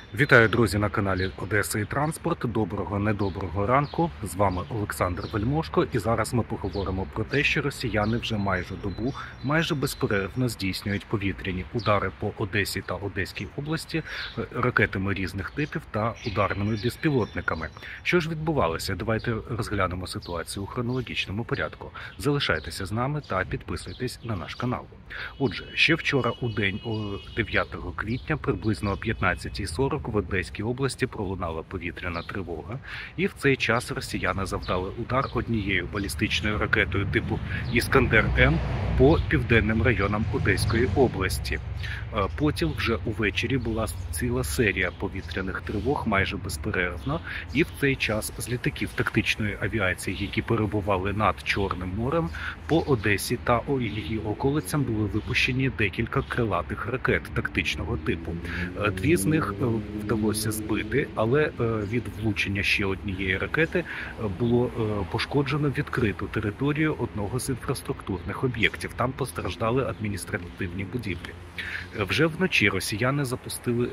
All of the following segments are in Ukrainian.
Вітаю, друзі, на каналі Одеса і Транспорт. Доброго, недоброго ранку. З вами Олександр Вельмошко. І зараз ми поговоримо про те, що росіяни вже майже добу майже безперервно здійснюють повітряні удари по Одесі та Одеській області ракетами різних типів та ударними безпілотниками. Що ж відбувалося? Давайте розглянемо ситуацію у хронологічному порядку. Залишайтеся з нами та підписуйтесь на наш канал. Отже, ще вчора у день 9 квітня, приблизно о 15:40, в Одеській області пролунала повітряна тривога, і в цей час росіяни завдали удар однією балістичною ракетою типу «Іскандер-М» по південним районам Одеської області. Потім вже увечері була ціла серія повітряних тривог майже безперервно, і в цей час з літаків тактичної авіації, які перебували над Чорним морем, по Одесі та її околицям були випущені декілька крилатих ракет тактичного типу. Дві з них вдалося збити, але від влучення ще однієї ракети було пошкоджено відкриту територію одного з інфраструктурних об'єктів. Там постраждали адміністративні будівлі. Вже вночі росіяни запустили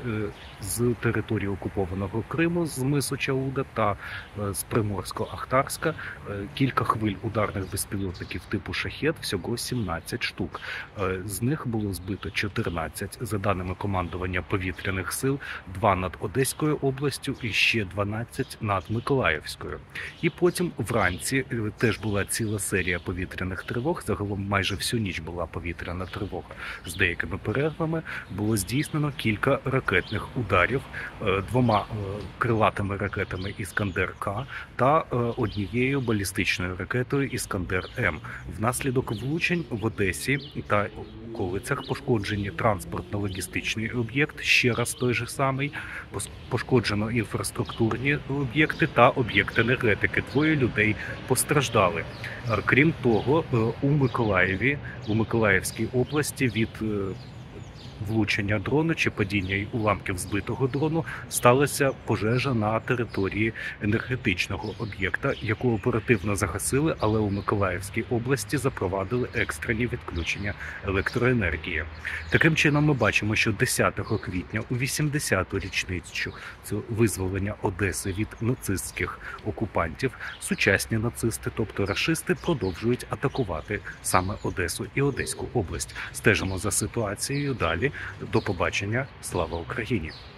з території окупованого Криму, з мису Чауда та з Приморсько-Ахтарська кілька хвиль ударних безпілотників типу «Шахед», всього 17 штук. З них було збито 14, за даними командування повітряних сил, 2 над Одеською областю і ще 12 над Миколаївською. І потім вранці теж була ціла серія повітряних тривог, загалом майже всю ніч була повітряна тривога. З деякими перервами було здійснено кілька ракетних ударів 2 крилатими ракетами «Іскандер-К» та однією балістичною ракетою «Іскандер-М». Внаслідок влучень в Одесі та околицях пошкоджені транспортно-логістичний об'єкт, ще раз той же самий, пошкоджено інфраструктурні об'єкти та об'єкт енергетики. 2 людей постраждали. Крім того, у Миколаївській області від влучення дрону чи падіння уламків збитого дрону сталася пожежа на території енергетичного об'єкта, яку оперативно загасили, але у Миколаївській області запровадили екстрені відключення електроенергії. Таким чином ми бачимо, що 10 квітня у 80-ту річницю визволення Одеси від нацистських окупантів сучасні нацисти, тобто рашисти, продовжують атакувати саме Одесу і Одеську область. Стежимо за ситуацією далі. До побачення. Слава Україні!